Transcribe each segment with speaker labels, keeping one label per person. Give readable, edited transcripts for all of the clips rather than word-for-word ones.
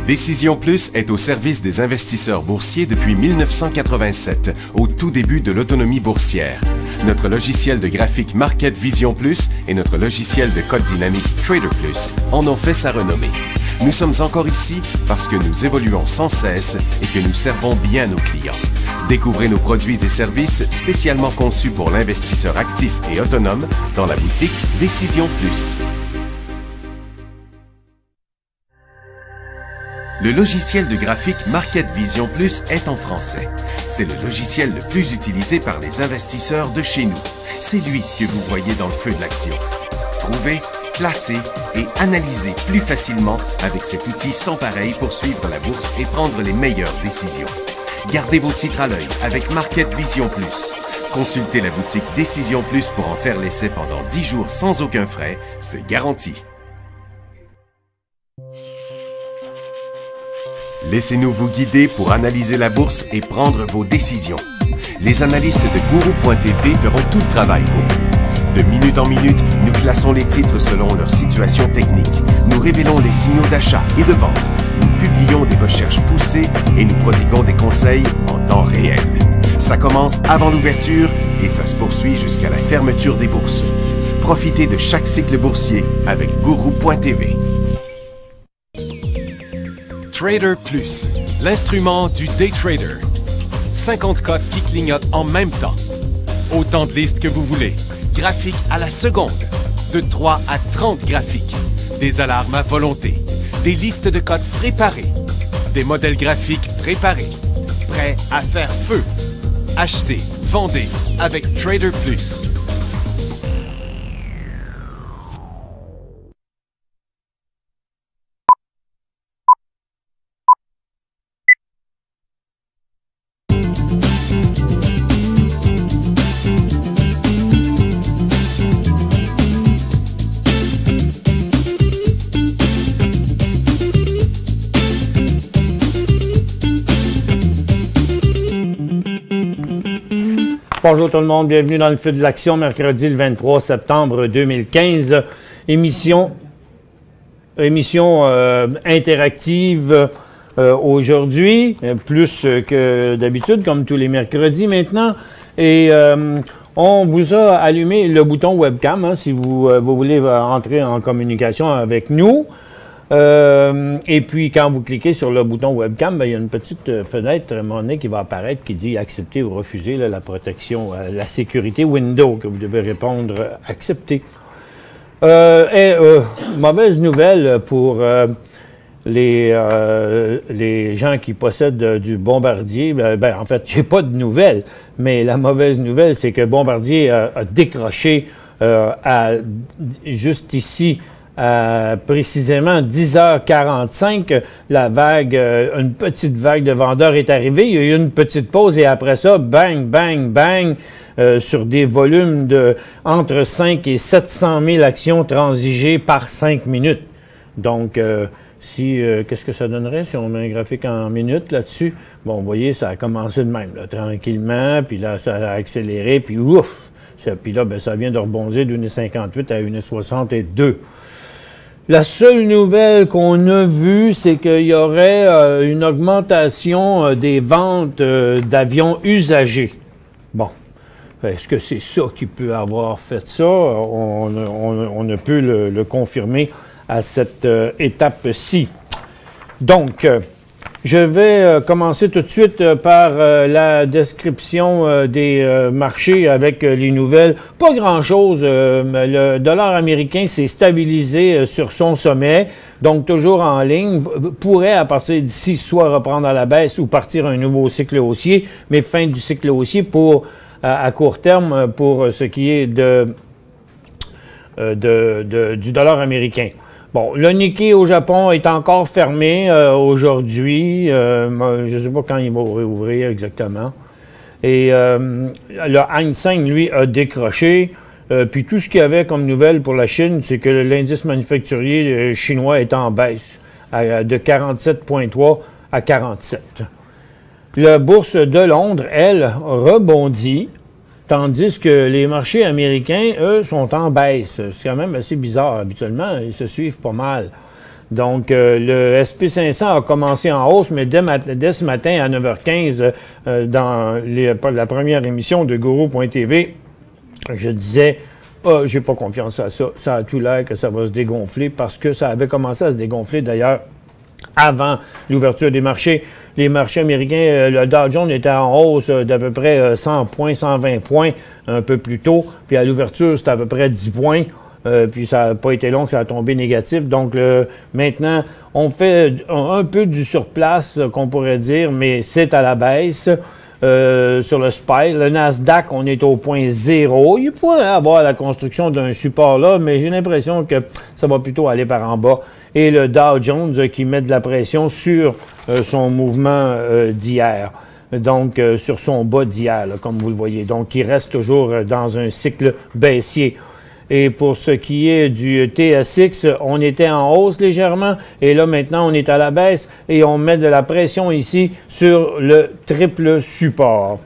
Speaker 1: Décision Plus est au service des investisseurs boursiers depuis 1987, au tout début de l'autonomie boursière. Notre logiciel de graphique Market Vision Plus et notre logiciel de code dynamique Trader Plus en ont fait sa renommée. Nous sommes encore ici parce que nous évoluons sans cesse et que nous servons bien nos clients. Découvrez nos produits et services spécialement conçus pour l'investisseur actif et autonome dans la boutique Décision Plus. Le logiciel de graphique Market Vision Plus est en français. C'est le logiciel le plus utilisé par les investisseurs de chez nous. C'est lui que vous voyez dans le feu de l'action. Trouvez, classez et analysez plus facilement avec cet outil sans pareil pour suivre la bourse et prendre les meilleures décisions. Gardez vos titres à l'œil avec Market Vision Plus. Consultez la boutique Décision Plus pour en faire l'essai pendant 10 jours sans aucun frais, c'est garanti. Laissez-nous vous guider pour analyser la bourse et prendre vos décisions. Les analystes de Guru.tv feront tout le travail pour vous. De minute en minute, nous classons les titres selon leur situation technique. Nous révélons les signaux d'achat et de vente. Nous publions des recherches poussées et nous prodiguons des conseils en temps réel. Ça commence avant l'ouverture et ça se poursuit jusqu'à la fermeture des bourses. Profitez de chaque cycle boursier avec Guru.tv. Trader Plus, l'instrument du day trader. 50 cotes qui clignotent en même temps. Autant de listes que vous voulez. Graphiques à la seconde. De 3 à 30 graphiques. Des alarmes à volonté. Des listes de cotes préparées. Des modèles graphiques préparés. Prêts à faire feu. Achetez, vendez avec Trader Plus.
Speaker 2: Bonjour tout le monde, bienvenue dans le feu de l'action, mercredi le 23 septembre 2015. Émission interactive aujourd'hui, plus que d'habitude, comme tous les mercredis maintenant. Et on vous a allumé le bouton webcam, hein, si vous voulez entrer en communication avec nous. Et puis, quand vous cliquez sur le bouton webcam, il y a une petite fenêtre monnaie qui va apparaître qui dit « Accepter ou refuser là, la protection, la sécurité window » que vous devez répondre « Accepter ». Mauvaise nouvelle pour les gens qui possèdent du Bombardier. En fait, j'ai pas de nouvelles, mais la mauvaise nouvelle, c'est que Bombardier a décroché juste ici, précisément 10h45, une petite vague de vendeurs est arrivée. Il y a eu une petite pause et après ça, bang, bang, bang, sur des volumes de entre 5 et 700 000 actions transigées par 5 minutes. Donc, qu'est-ce que ça donnerait si on met un graphique en minutes là-dessus? Bon, vous voyez, ça a commencé de même, là, tranquillement, puis là, ça a accéléré, puis ouf! Puis là, ça vient de rebondir d'1,58 à 1,62. La seule nouvelle qu'on a vue, c'est qu'il y aurait une augmentation des ventes d'avions usagés. Bon, est-ce que c'est ça qui peut avoir fait ça? On ne peut le confirmer à cette étape-ci. Donc, je vais commencer tout de suite par la description des marchés avec les nouvelles. Pas grand-chose. Le dollar américain s'est stabilisé sur son sommet, donc toujours en ligne. Pourrait, à partir d'ici, soit reprendre à la baisse ou partir un nouveau cycle haussier, mais fin du cycle haussier à court terme pour ce qui est du dollar américain. Bon, le Nikkei au Japon est encore fermé aujourd'hui. Je ne sais pas quand il va réouvrir exactement. Et le Hang Seng, lui, a décroché. Puis tout ce qu'il y avait comme nouvelle pour la Chine, c'est que l'indice manufacturier chinois est en baisse de 47,3 à 47. La bourse de Londres, elle, rebondit. Tandis que les marchés américains, eux, sont en baisse. C'est quand même assez bizarre. Habituellement, ils se suivent pas mal. Donc, le SP500 a commencé en hausse, mais dès ce matin à 9h15, dans la première émission de Guru.tv, je disais, j'ai pas confiance à ça. Ça a tout l'air que ça va se dégonfler parce que ça avait commencé à se dégonfler d'ailleurs avant l'ouverture des marchés. Les marchés américains, le Dow Jones était en hausse d'à peu près 100 points, 120 points un peu plus tôt. Puis à l'ouverture, c'était à peu près 10 points. Puis ça n'a pas été long que ça a tombé négatif. Donc maintenant, on fait un peu du surplace, qu'on pourrait dire, mais c'est à la baisse. Sur le SPY. Le Nasdaq, on est au point 0. Il pourrait avoir la construction d'un support là, mais j'ai l'impression que ça va plutôt aller par en bas. Et le Dow Jones qui met de la pression sur son mouvement d'hier. Donc, sur son bas d'hier, comme vous le voyez. Donc, il reste toujours dans un cycle baissier. Et pour ce qui est du TSX, on était en hausse légèrement et là maintenant on est à la baisse et on met de la pression ici sur le triple support.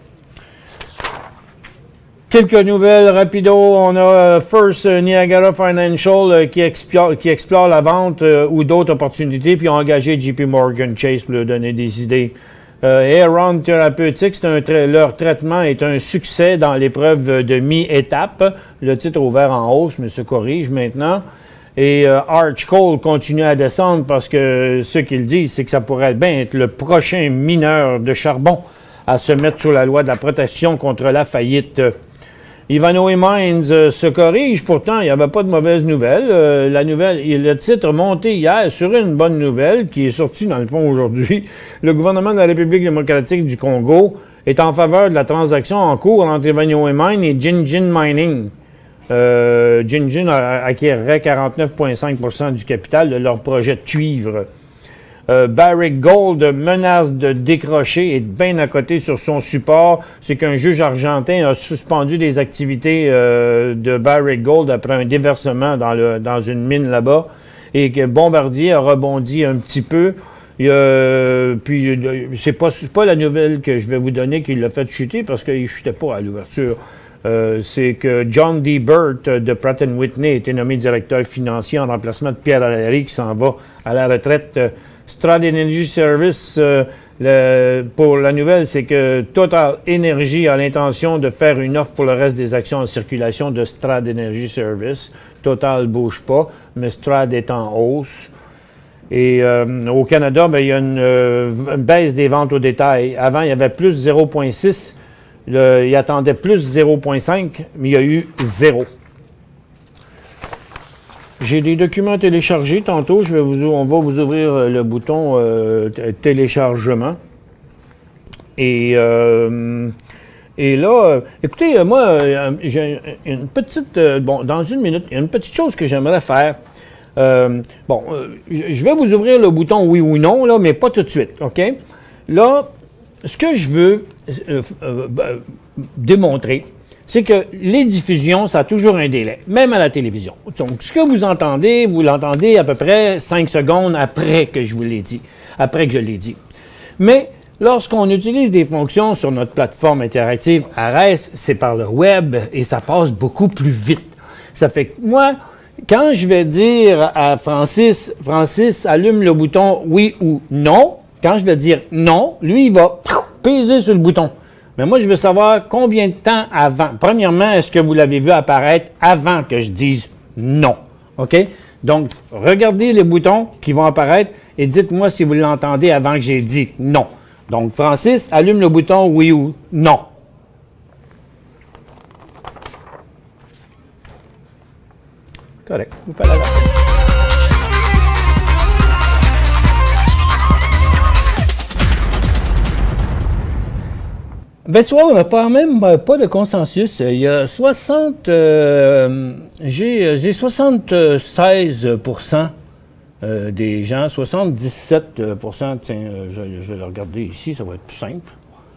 Speaker 2: Quelques nouvelles rapido. On a First Niagara Financial qui explore la vente ou d'autres opportunités puis ont engagé JP Morgan Chase pour leur donner des idées. Aeron Therapeutics, leur traitement est un succès dans l'épreuve de mi-étape. Le titre a ouvert en hausse, mais se corrige maintenant. Et Arch Coal continue à descendre parce que ce qu'ils disent, c'est que ça pourrait bien être le prochain mineur de charbon à se mettre sous la loi de la protection contre la faillite. Ivanhoe Mines se corrige, pourtant il n'y avait pas de mauvaise nouvelle. Le titre monté hier sur une bonne nouvelle qui est sortie dans le fond aujourd'hui. Le gouvernement de la République démocratique du Congo est en faveur de la transaction en cours entre Ivanhoe Mines et Jinjin Mining. Jinjin acquérerait 49,5% du capital de leur projet de cuivre. Barrick Gold menace de décrocher et de bien à côté sur son support. C'est qu'un juge argentin a suspendu les activités de Barrick Gold après un déversement dans une mine là-bas et que Bombardier a rebondi un petit peu. Puis c'est pas la nouvelle que je vais vous donner qui l'a fait chuter parce qu'il ne chutait pas à l'ouverture. C'est que John D. Burt de Pratt & Whitney a été nommé directeur financier en remplacement de Pierre Allary qui s'en va à la retraite. Strad Energy Service, pour la nouvelle, c'est que Total Energy a l'intention de faire une offre pour le reste des actions en circulation de Strad Energy Service. Total ne bouge pas, mais Strad est en hausse. Et au Canada, il y a une baisse des ventes au détail. Avant, il y avait plus 0,6. Il attendait plus 0,5, mais il y a eu 0. J'ai des documents téléchargés tantôt. On va vous ouvrir le bouton téléchargement. Et là, écoutez, moi, j'ai une petite... dans une minute, il y a une petite chose que j'aimerais faire. Je vais vous ouvrir le bouton oui ou non, là, mais pas tout de suite, OK? Là, ce que je veux démontrer, c'est que les diffusions, ça a toujours un délai, même à la télévision. Donc, ce que vous l'entendez à peu près 5 secondes après que je vous l'ai dit, après que je l'ai dit. Mais lorsqu'on utilise des fonctions sur notre plateforme interactive Ares, c'est par le web et ça passe beaucoup plus vite. Ça fait que moi, quand je vais dire à Francis, allume le bouton oui ou non, quand je vais dire non, lui, il va peser sur le bouton. Mais moi, je veux savoir combien de temps avant. Premièrement, est-ce que vous l'avez vu apparaître avant que je dise non? OK? Donc, regardez les boutons qui vont apparaître et dites-moi si vous l'entendez avant que j'ai dit non. Donc, Francis, allume le bouton oui ou non. Correct. Vous faites la garde. Ben, tu vois, on n'a pas même pas de consensus. Il y a j'ai 76% des gens, 77%, tiens, je vais le regarder ici, ça va être plus simple.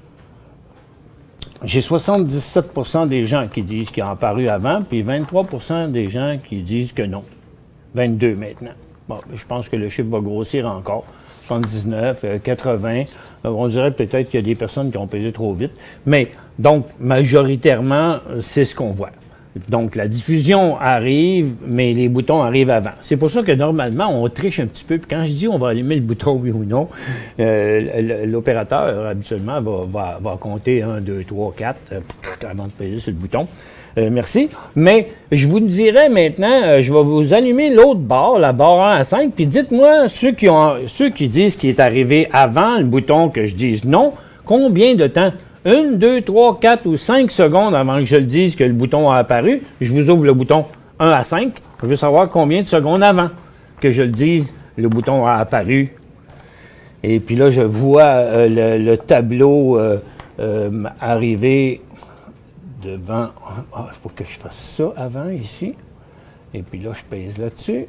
Speaker 2: J'ai 77% des gens qui disent qu'il a apparu avant, puis 23% des gens qui disent que non. 22 maintenant. Bon, je pense que le chiffre va grossir encore. 79, 80. On dirait peut-être qu'il y a des personnes qui ont pesé trop vite. Mais, donc, majoritairement, c'est ce qu'on voit. Donc, la diffusion arrive, mais les boutons arrivent avant. C'est pour ça que normalement, on triche un petit peu. Puis quand je dis on va allumer le bouton oui ou non, l'opérateur, habituellement, va compter 1, 2, 3, 4 avant de peser sur le bouton. Merci. Mais je vous dirais maintenant, je vais vous allumer l'autre barre, la barre 1 à 5, puis dites-moi, ceux qui disent qu'il est arrivé avant le bouton que je dise non, combien de temps? 1, 2, 3, 4 ou 5 secondes avant que je le dise que le bouton a apparu, je vous ouvre le bouton 1 à 5. Je veux savoir combien de secondes avant que je le dise, le bouton a apparu. Et puis là, je vois le tableau arriver devant. Ah, il faut que je fasse ça avant ici. Et puis là, je pèse là-dessus.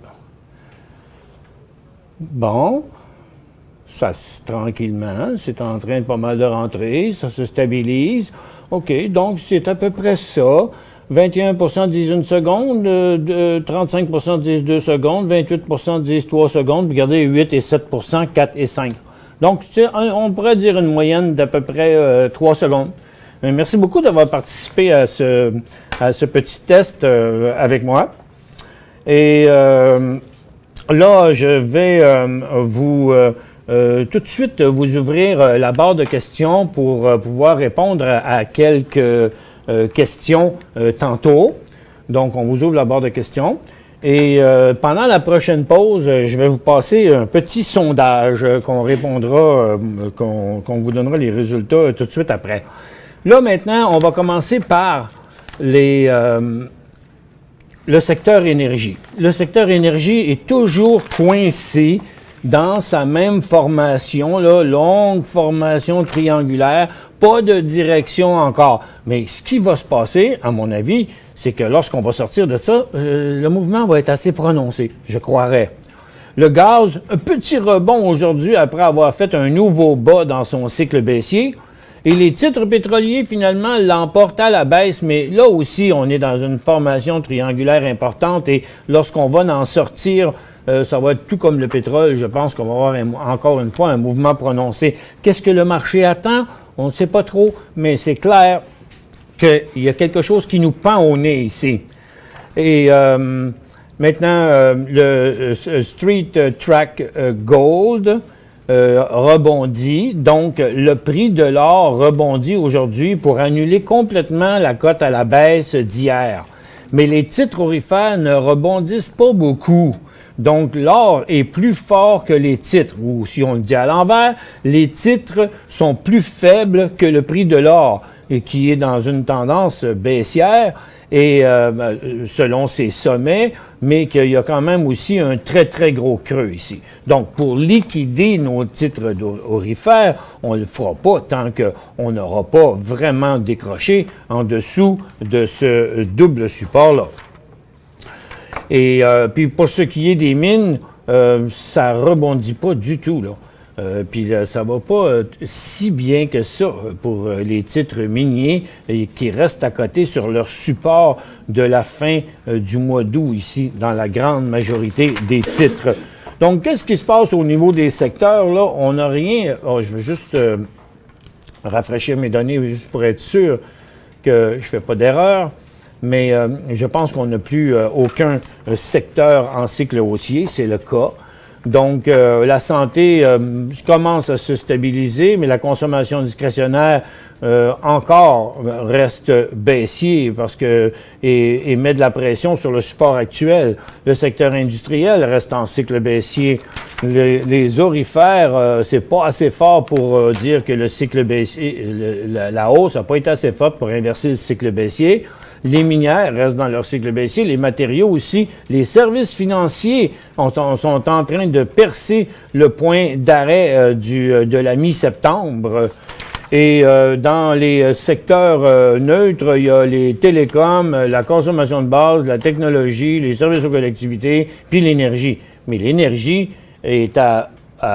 Speaker 2: Bon. Ça, tranquillement, c'est en train de pas mal de rentrer, ça se stabilise. OK, donc c'est à peu près ça. 21 disent 1 seconde, 35 disent 2 secondes, 28 disent 3 secondes, puis regardez, 8 et 7 4 et 5. Donc, on pourrait dire une moyenne d'à peu près 3 secondes. Merci beaucoup d'avoir participé à ce petit test avec moi. Et là, je vais vous... tout de suite, vous ouvrir la barre de questions pour pouvoir répondre à quelques questions tantôt. Donc, on vous ouvre la barre de questions. Et pendant la prochaine pause, je vais vous passer un petit sondage qu'on répondra, qu'on vous donnera les résultats tout de suite après. Là, maintenant, on va commencer par le secteur énergie. Le secteur énergie est toujours coincé dans sa même formation, là, longue formation triangulaire, pas de direction encore. Mais ce qui va se passer, à mon avis, c'est que lorsqu'on va sortir de ça, le mouvement va être assez prononcé, je croirais. Le gaz, un petit rebond aujourd'hui après avoir fait un nouveau bas dans son cycle baissier. Et les titres pétroliers, finalement, l'emportent à la baisse, mais là aussi, on est dans une formation triangulaire importante et lorsqu'on va en sortir, ça va être tout comme le pétrole. Je pense qu'on va avoir encore une fois un mouvement prononcé. Qu'est-ce que le marché attend? On ne sait pas trop, mais c'est clair qu'il y a quelque chose qui nous pend au nez ici. Et maintenant, le Street Track Gold rebondit. Donc, le prix de l'or rebondit aujourd'hui pour annuler complètement la cote à la baisse d'hier. Mais les titres aurifères ne rebondissent pas beaucoup. Donc, l'or est plus fort que les titres, ou si on le dit à l'envers, les titres sont plus faibles que le prix de l'or, et qui est dans une tendance baissière, et selon ses sommets, mais qu'il y a quand même aussi un très, très gros creux ici. Donc, pour liquider nos titres aurifères, on ne le fera pas tant qu'on n'aura pas vraiment décroché en dessous de ce double support-là. Et puis pour ce qui est des mines, ça rebondit pas du tout, là. Puis là, ça va pas si bien que ça pour les titres miniers qui restent à côté sur leur support de la fin du mois d'août ici, dans la grande majorité des titres. Donc, qu'est-ce qui se passe au niveau des secteurs, là? On n'a rien... Oh, je vais juste rafraîchir mes données juste pour être sûr que je ne fais pas d'erreur. Mais je pense qu'on n'a plus aucun secteur en cycle haussier, c'est le cas. Donc, la santé commence à se stabiliser, mais la consommation discrétionnaire encore reste baissier parce que et met de la pression sur le support actuel. Le secteur industriel reste en cycle baissier. Les aurifères, c'est pas assez fort pour dire que le cycle baissier, la hausse n'a pas été assez forte pour inverser le cycle baissier. Les minières restent dans leur cycle baissier, les matériaux aussi, les services financiers sont en train de percer le point d'arrêt de la mi-septembre. Et dans les secteurs neutres, il y a les télécoms, la consommation de base, la technologie, les services aux collectivités, puis l'énergie. Mais l'énergie est à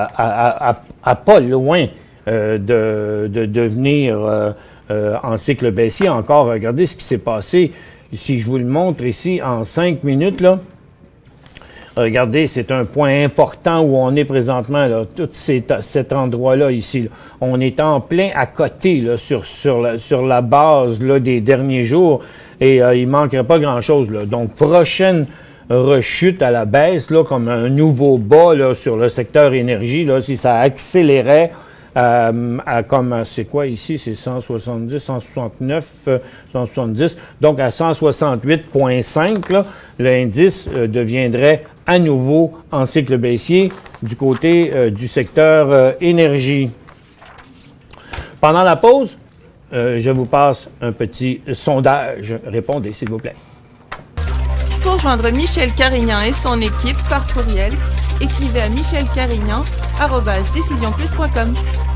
Speaker 2: pas loin de devenir... en cycle baissier encore. Regardez ce qui s'est passé. Si je vous le montre ici en 5 minutes, là, regardez, c'est un point important où on est présentement, là, tout cet endroit-là ici. Là. On est en plein à côté là, sur la base là, des derniers jours. et il ne manquerait pas grand-chose, là. Donc, prochaine rechute à la baisse, là, comme un nouveau bas là, sur le secteur énergie, là, si ça accélérait à comme, c'est quoi ici? C'est 170, 169, 170. Donc, à 168,5, là, l'indice deviendrait à nouveau en cycle baissier du côté du secteur énergie. Pendant la pause, je vous passe un petit sondage. Répondez, s'il vous plaît.
Speaker 3: Pour joindre Michel Carignan et son équipe par courriel, écrivez à michelcarignan@decisionplus.com.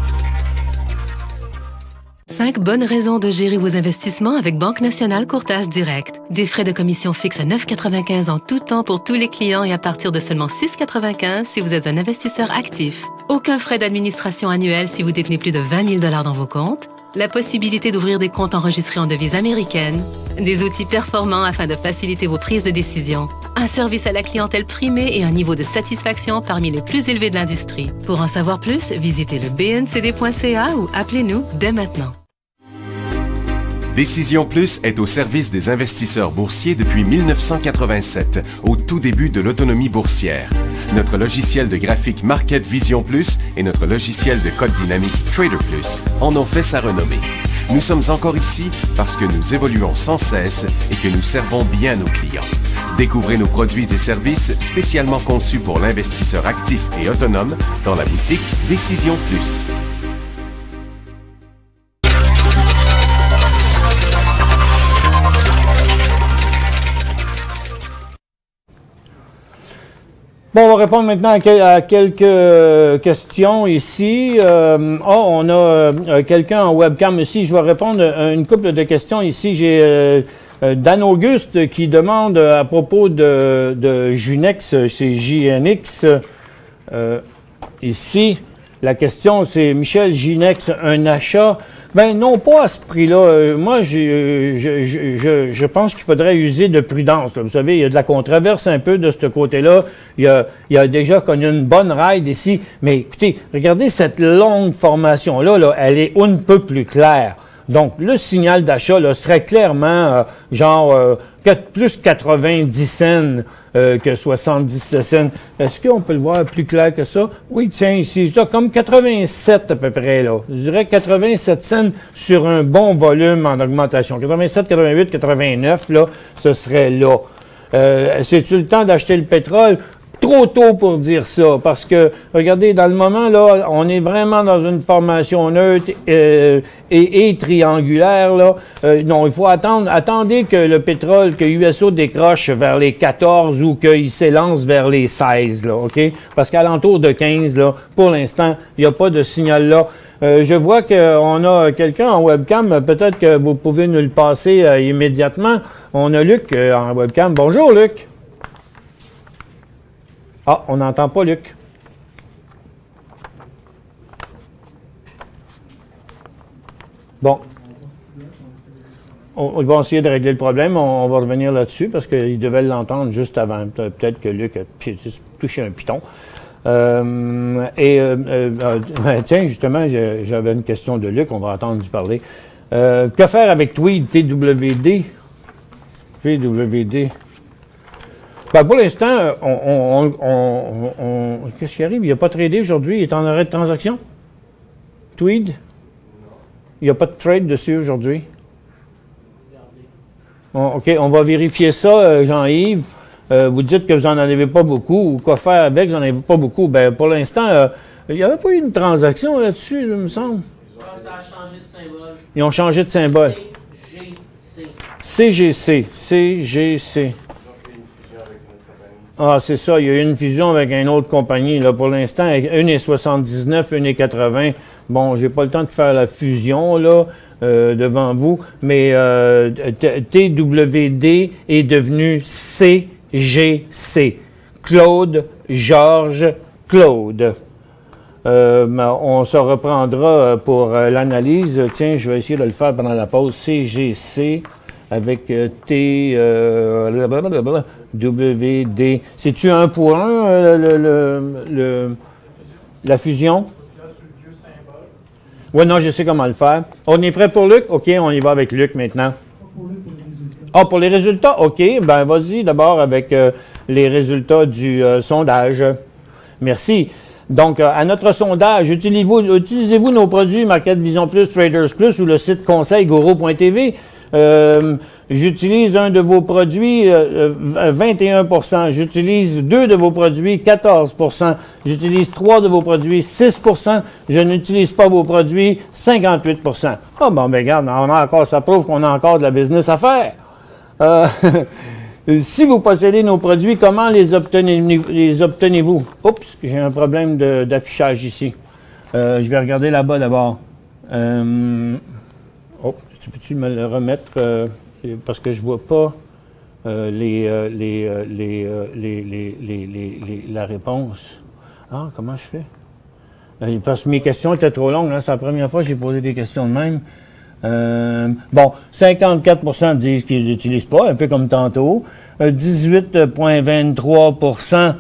Speaker 4: 5 bonnes raisons de gérer vos investissements avec Banque Nationale Courtage Direct. Des frais de commission fixes à 9,95 en tout temps pour tous les clients et à partir de seulement 6,95 si vous êtes un investisseur actif. Aucun frais d'administration annuel si vous détenez plus de 20 000 $ dans vos comptes. La possibilité d'ouvrir des comptes enregistrés en devise américaine. Des outils performants afin de faciliter vos prises de décision. Un service à la clientèle primé et un niveau de satisfaction parmi les plus élevés de l'industrie. Pour en savoir plus, visitez le bncd.ca ou appelez-nous dès maintenant.
Speaker 1: Décision Plus est au service des investisseurs boursiers depuis 1987, au tout début de l'autonomie boursière. Notre logiciel de graphique Market Vision Plus et notre logiciel de code dynamique Trader Plus en ont fait sa renommée. Nous sommes encore ici parce que nous évoluons sans cesse et que nous servons bien nos clients. Découvrez nos produits et services spécialement conçus pour l'investisseur actif et autonome dans la boutique Décision Plus.
Speaker 2: Bon, on va répondre maintenant à quelques questions ici. On a quelqu'un en webcam ici. Je vais répondre à une couple de questions ici. J'ai Dan Auguste qui demande à propos de Junex, c'est JNX. Ici, la question c'est, Michel, Junex, un achat? Ben non, pas à ce prix-là. Moi, je pense qu'il faudrait user de prudence, là. Vous savez, il y a de la controverse un peu de ce côté-là. Il y a déjà connu une bonne ride ici. Mais écoutez, regardez cette longue formation-là, là, elle est un peu plus claire. Donc, le signal d'achat là, serait clairement plus 90 cents que 77 cents. Est-ce qu'on peut le voir plus clair que ça? Oui, tiens, ici, ça, comme 87 à peu près, là. Je dirais 87 cents sur un bon volume en augmentation. 87, 88, 89, là, ce serait là. C'est-tu le temps d'acheter le pétrole? Trop tôt pour dire ça, parce que, regardez, dans le moment, là, on est vraiment dans une formation neutre et triangulaire, là. Non, il faut attendre. Attendez que le pétrole, que USO décroche vers les 14 ou qu'il s'élance vers les 16, là, OK? Parce qu'à l'entour de 15, là, pour l'instant, il n'y a pas de signal là. Je vois qu'on a quelqu'un en webcam. Peut-être que vous pouvez nous le passer immédiatement. On a Luc en webcam. Bonjour, Luc. Ah, on n'entend pas Luc. Bon. On va essayer de régler le problème. On va revenir là-dessus parce qu'il devait l'entendre juste avant. Peut-être que Luc a touché un piton. Tiens, justement, j'avais une question de Luc. On va entendre lui parler. Que faire avec Tweed, TWD? TWD. Ben pour l'instant, qu'est-ce qui arrive? Il n'a pas tradé aujourd'hui. Il est en arrêt de transaction? Tweed? Il n'y a pas de trade dessus aujourd'hui? OK, on va vérifier ça, Jean-Yves. Vous dites que vous n'en avez pas beaucoup. Ou quoi faire avec, vous n'en avez pas beaucoup. Ben pour l'instant, il n'y avait pas eu une transaction là-dessus, il me semble.
Speaker 5: Ça a changé de symbole.
Speaker 2: Ils ont changé de symbole. CGC. CGC. Ah, c'est ça. Il y a eu une fusion avec une autre compagnie. Là, pour l'instant, une est 79, une est 80. Bon, j'ai pas le temps de faire la fusion là devant vous, mais TWD est devenu CGC. Claude, Georges, Claude. On se reprendra pour l'analyse. Tiens, je vais essayer de le faire pendant la pause. CGC avec WD. C'est-tu 1 pour 1 la fusion? Oui, non, je sais comment le faire. On est prêt pour Luc? OK, on y va avec Luc maintenant. Ah, pour les résultats, OK. Ben, vas-y d'abord avec les résultats du sondage. Merci. Donc, à notre sondage, utilisez-vous nos produits Market Vision Plus, Traders Plus ou le site conseil Guru.tv? J'utilise un de vos produits, 21%. J'utilise 2 de vos produits, 14%. J'utilise 3 de vos produits, 6%. Je n'utilise pas vos produits, 58%. Ah, bon, ben, regarde, ça prouve qu'on a encore de la business à faire. Si vous possédez nos produits, comment les obtenez-vous? Oups, j'ai un problème d'affichage ici. Je vais regarder là-bas d'abord. Peux-tu me le remettre? Parce que je ne vois pas la réponse. Ah, comment je fais? Parce que mes questions étaient trop longues. Hein? C'est la première fois que j'ai posé des questions de même. Bon, 54% disent qu'ils n'utilisent pas, un peu comme tantôt. 18,23%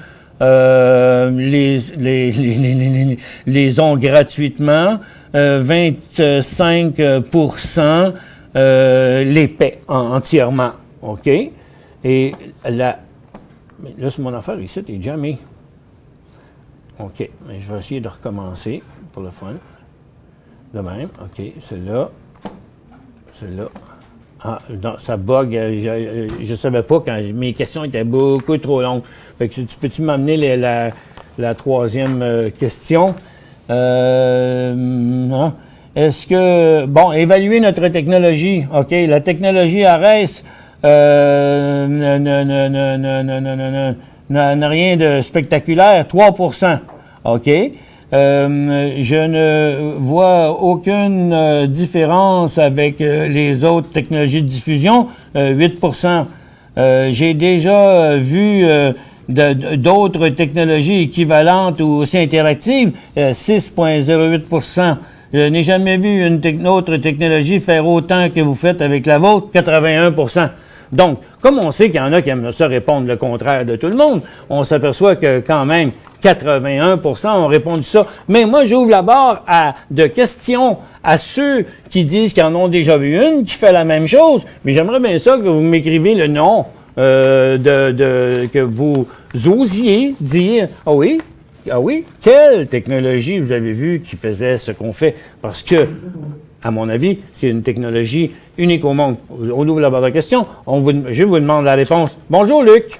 Speaker 2: les ont gratuitement. 25% les paient entièrement. OK? Et là, c'est mon affaire ici, t'es jamais. OK, mais je vais essayer de recommencer pour le fun. De même, OK, celle-là. Celle-là. Ah, non, ça bug. Je ne savais pas quand mes questions étaient beaucoup trop longues. Fait que peux-tu m'amener la troisième question? Non. Est-ce que... Bon, évaluer notre technologie. OK, la technologie ARES n'a rien de spectaculaire. 3%. OK. Je ne vois aucune différence avec les autres technologies de diffusion, 8%. J'ai déjà vu d'autres technologies équivalentes ou aussi interactives, 6,08%. Je n'ai jamais vu une autre technologie faire autant que vous faites avec la vôtre, 81%. Donc, comme on sait qu'il y en a qui aiment ça répondre le contraire de tout le monde, on s'aperçoit que quand même 81% ont répondu ça. Mais moi, j'ouvre la barre de questions à ceux qui disent qu'ils en ont déjà vu une qui fait la même chose. Mais j'aimerais bien ça que vous m'écrivez le nom que vous osiez dire « Ah oui, quelle technologie vous avez vu qui faisait ce qu'on fait? » Parce que, à mon avis, c'est une technologie unique au monde. On ouvre la barre de questions. Je vous demande la réponse. Bonjour, Luc.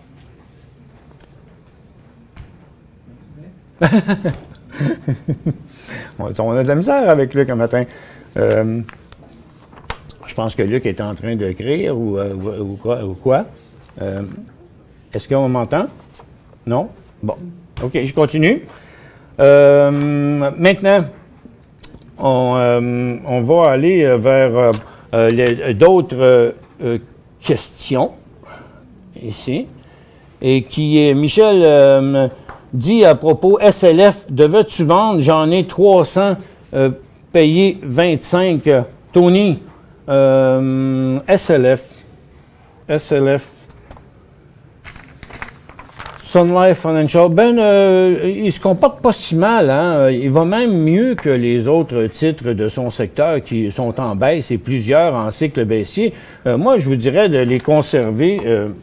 Speaker 2: On a de la misère avec Luc un matin. Je pense que Luc est en train d'écrire ou quoi. Est-ce qu'on m'entend? Non? Bon. OK, je continue. Maintenant, on va aller vers d'autres questions ici. Et qui est, Michel dit à propos, SLF, devais-tu vendre? J'en ai 300, payé 25. Tony, SLF, Sun Life Financial, il se comporte pas si mal, hein? Il va même mieux que les autres titres de son secteur qui sont en baisse et plusieurs en cycle baissier. Moi, je vous dirais de les conserver,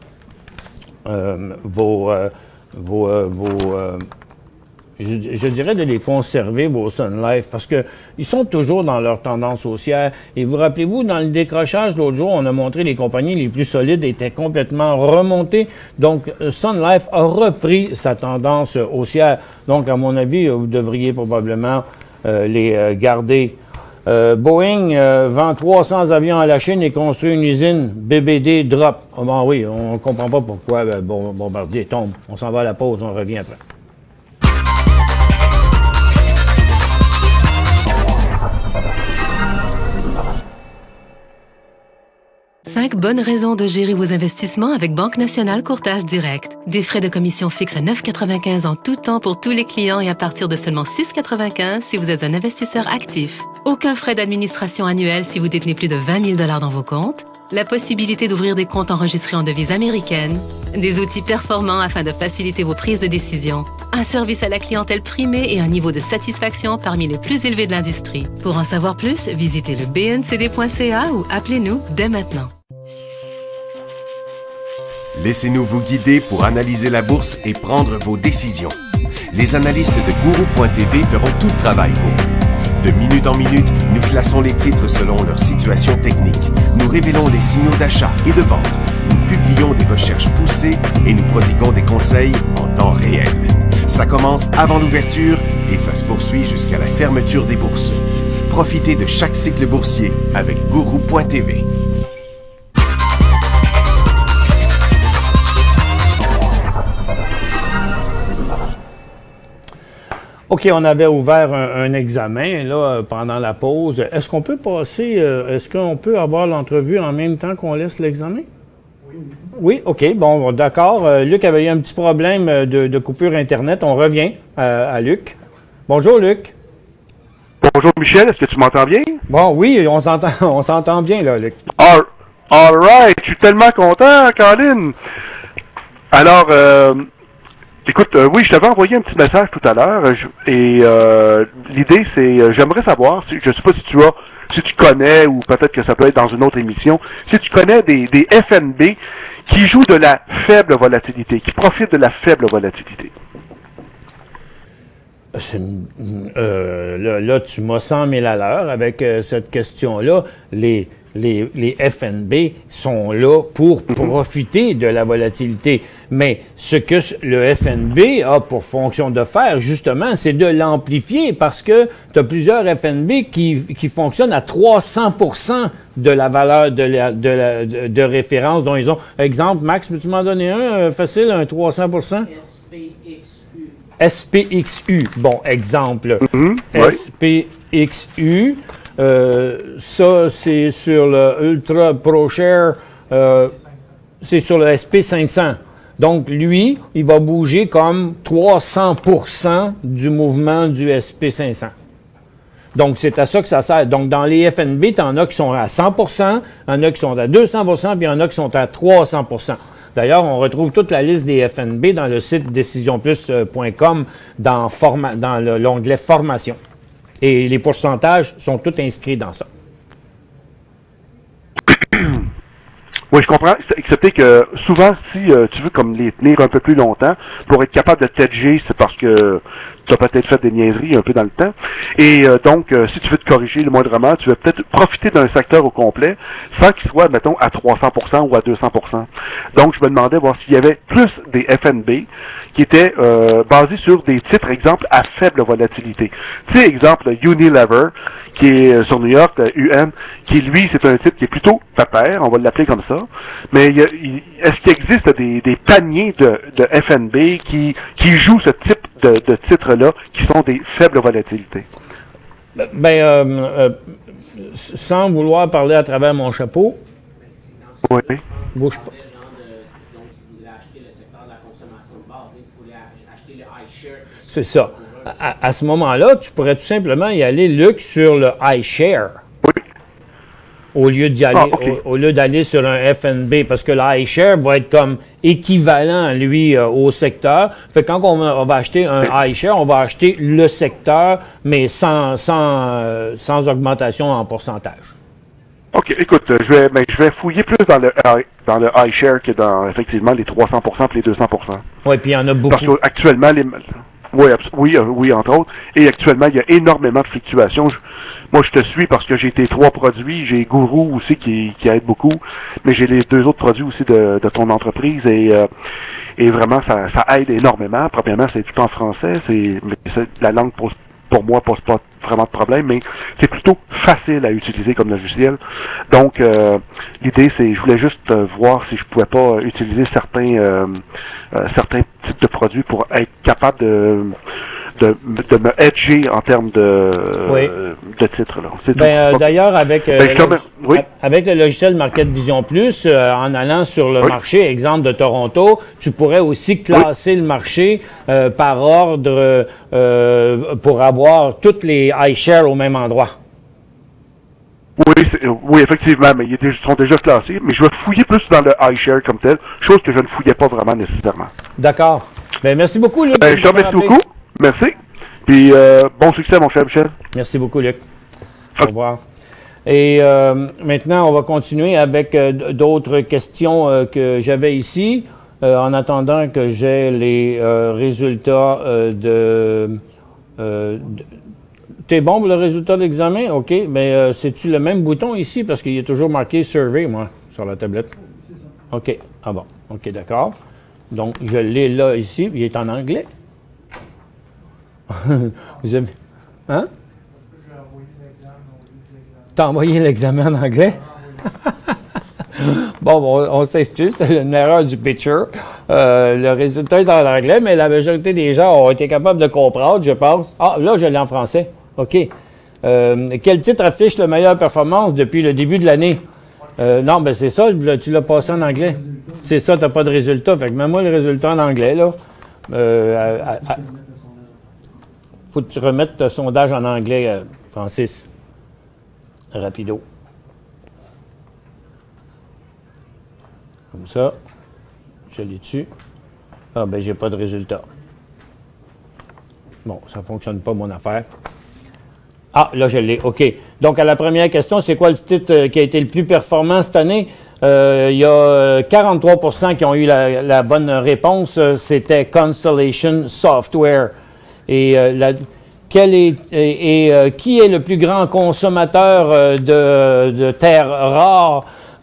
Speaker 2: je dirais de les conserver, vos Sun Life, parce que ils sont toujours dans leur tendance haussière. Et vous rappelez-vous, dans le décrochage l'autre jour, on a montré les compagnies les plus solides étaient complètement remontées. Donc, Sun Life a repris sa tendance haussière. Donc, à mon avis, vous devriez probablement les garder. Boeing vend 300 avions à la Chine et construit une usine. BBD drop. Oh, bon, oui, on ne comprend pas pourquoi Bombardier tombe. On s'en va à la pause, on revient après.
Speaker 4: 5 bonnes raisons de gérer vos investissements avec Banque Nationale Courtage Direct. Des frais de commission fixes à 9,95 en tout temps pour tous les clients et à partir de seulement 6,95 si vous êtes un investisseur actif. Aucun frais d'administration annuel si vous détenez plus de 20 000 $ dans vos comptes. La possibilité d'ouvrir des comptes enregistrés en devise américaine. Des outils performants afin de faciliter vos prises de décision. Un service à la clientèle primé et un niveau de satisfaction parmi les plus élevés de l'industrie. Pour en savoir plus, visitez le bncd.ca ou appelez-nous dès maintenant.
Speaker 1: Laissez-nous vous guider pour analyser la bourse et prendre vos décisions. Les analystes de Guru.tv feront tout le travail pour vous. De minute en minute, nous classons les titres selon leur situation technique. Nous révélons les signaux d'achat et de vente. Nous publions des recherches poussées et nous prodiguons des conseils en temps réel. Ça commence avant l'ouverture et ça se poursuit jusqu'à la fermeture des bourses. Profitez de chaque cycle boursier avec Guru.tv.
Speaker 2: OK, on avait ouvert un examen là, pendant la pause. Est-ce qu'on peut passer, est-ce qu'on peut avoir l'entrevue en même temps qu'on laisse l'examen? Oui. Oui, OK, bon, d'accord. Luc avait eu un petit problème de coupure Internet. On revient à Luc. Bonjour, Luc.
Speaker 6: Bonjour, Michel. Est-ce que tu m'entends bien?
Speaker 2: Bon, oui, on s'entend bien, là, Luc.
Speaker 6: All right. Je suis tellement content, Colin. Alors, écoute, oui, je t'avais envoyé un petit message tout à l'heure et l'idée, c'est, j'aimerais savoir, je sais pas si tu connais ou peut-être que ça peut être dans une autre émission, si tu connais des FNB qui jouent de la faible volatilité, qui profitent de la faible volatilité.
Speaker 2: Là, tu m'as 100 000 à l'heure avec cette question-là. Les FNB sont là pour profiter de la volatilité. Mais ce que le FNB a pour fonction de faire, justement, c'est de l'amplifier parce que tu as plusieurs FNB qui fonctionnent à 300% de la valeur de référence dont ils ont. Exemple, Max, peux-tu m'en donner un facile, un 300%? SPXU. Bon, exemple. SPXU. Ça, c'est sur le Ultra ProShare, c'est sur le SP500. Donc, lui, il va bouger comme 300% du mouvement du SP500. Donc, c'est à ça que ça sert. Donc, dans les FNB, tu en as qui sont à 100%, il y en a qui sont à 200%, puis il y en a qui sont à 300%. D'ailleurs, on retrouve toute la liste des FNB dans le site décisionplus.com dans l'onglet Formation. Et les pourcentages sont tous inscrits dans ça.
Speaker 6: Oui, je comprends. Excepté que souvent, si tu veux comme les tenir un peu plus longtemps, pour être capable de t'edger, c'est parce que tu as peut-être fait des niaiseries un peu dans le temps. Et donc, si tu veux te corriger le moindrement, tu veux peut-être profiter d'un secteur au complet sans qu'il soit, mettons, à 300% ou à 200%. Donc, je me demandais voir s'il y avait plus des FNB qui étaient basés sur des titres, exemple, à faible volatilité. Tu sais, exemple, Unilever, qui est sur New York, UN, qui, lui, c'est un titre qui est plutôt pépère, on va l'appeler comme ça. Mais est-ce qu'il existe des paniers de FNB qui jouent ce type de titres-là, qui sont des faibles volatilités?
Speaker 2: Sans vouloir parler à travers mon chapeau,
Speaker 6: oui.
Speaker 2: Bouge pas. C'est ça. À ce moment-là, tu pourrais tout simplement y aller, Luc, sur le iShare.
Speaker 6: Oui.
Speaker 2: Au lieu d'y aller, au lieu d'aller sur un FNB, parce que le iShare va être comme équivalent, lui, au secteur. Fait que quand on va acheter un iShare, on va acheter le secteur, mais sans augmentation en pourcentage. OK,
Speaker 6: écoute, je vais fouiller plus dans le iShare que dans, effectivement, les 300% et les 200%.
Speaker 2: Oui, puis il y en a beaucoup.
Speaker 6: Parce qu'actuellement, oui, entre autres. Et actuellement, il y a énormément de fluctuations. Moi, je te suis parce que j'ai tes 3 produits. J'ai Guru aussi qui aide beaucoup. Mais j'ai les 2 autres produits aussi de ton entreprise. Et vraiment, ça aide énormément. Premièrement, c'est tout en français. La langue pour moi pose pas vraiment de problème, mais c'est plutôt facile à utiliser comme logiciel. Donc, l'idée, c'est, je voulais juste voir si je pouvais pas utiliser certains types de produits pour être capable de me hedger en termes de titres.
Speaker 2: D'ailleurs, avec le logiciel Market Vision Plus, en allant sur le marché, exemple de Toronto, tu pourrais aussi classer le marché par ordre pour avoir toutes les iShares au même endroit.
Speaker 6: Oui, effectivement, mais ils sont déjà classés. Mais je vais fouiller plus dans le iShare comme tel, chose que je ne fouillais pas vraiment nécessairement.
Speaker 2: D'accord. Merci beaucoup, Luc.
Speaker 6: Je te remercie beaucoup. Merci. Puis, bon succès, mon cher Michel.
Speaker 2: Merci beaucoup, Luc. Au revoir. Et maintenant, on va continuer avec d'autres questions que j'avais ici, en attendant que j'ai les résultats T'es bon pour le résultat de l'examen? OK. Mais c'est-tu le même bouton ici? Parce qu'il y a toujours marqué « Survey », moi, sur la tablette. OK. Ah bon. OK, d'accord. Donc, je l'ai là, ici. Il est en anglais. Vous avez... Hein? T'as envoyé l'examen en anglais? Bon, on s'excuse, c'est une erreur du pitcher. Le résultat est en anglais, mais la majorité des gens ont été capables de comprendre, je pense. Ah, là, je l'ai en français. OK. Quel titre affiche la meilleure performance depuis le début de l'année? Non, ben c'est ça, tu l'as passé en anglais. C'est ça, tu n'as pas de résultat. Fait que mets-moi le résultat en anglais, là. Faut que tu remettes le sondage en anglais, Francis. Rapido. Comme ça. Je l'ai dessus. Ah, ben, j'ai pas de résultat. Bon, ça ne fonctionne pas, mon affaire. Ah, là, je l'ai. OK. Donc, à la première question, c'est quoi le titre qui a été le plus performant cette année? Il y a 43 qui ont eu la bonne réponse. C'était Constellation Software. Et qui est le plus grand consommateur de terres rares?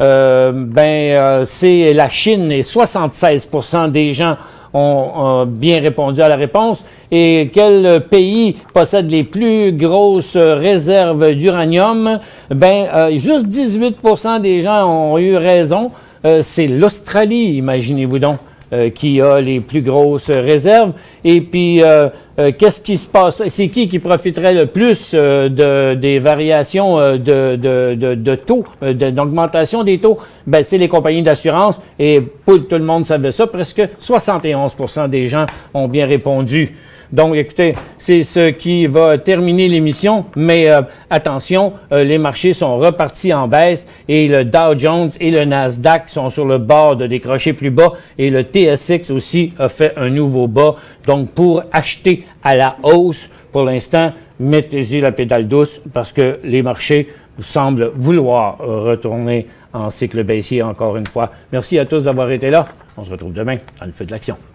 Speaker 2: C'est la Chine et 76 des gens ont bien répondu à la réponse. Et quel pays possède les plus grosses réserves d'uranium? Juste 18 des gens ont eu raison. C'est l'Australie, imaginez-vous donc, qui a les plus grosses réserves. Et puis, qu'est-ce qui se passe? C'est qui profiterait le plus des variations de taux, d'augmentation des taux? Ben, c'est les compagnies d'assurance. Et tout le monde savait ça. Presque 71 des gens ont bien répondu. Donc, écoutez, c'est ce qui va terminer l'émission, mais attention, les marchés sont repartis en baisse et le Dow Jones et le Nasdaq sont sur le bord de décrocher plus bas et le TSX aussi a fait un nouveau bas. Donc, pour acheter à la hausse, pour l'instant, mettez-y la pédale douce parce que les marchés semblent vouloir retourner en cycle baissier encore une fois. Merci à tous d'avoir été là. On se retrouve demain dans le feu de l'action.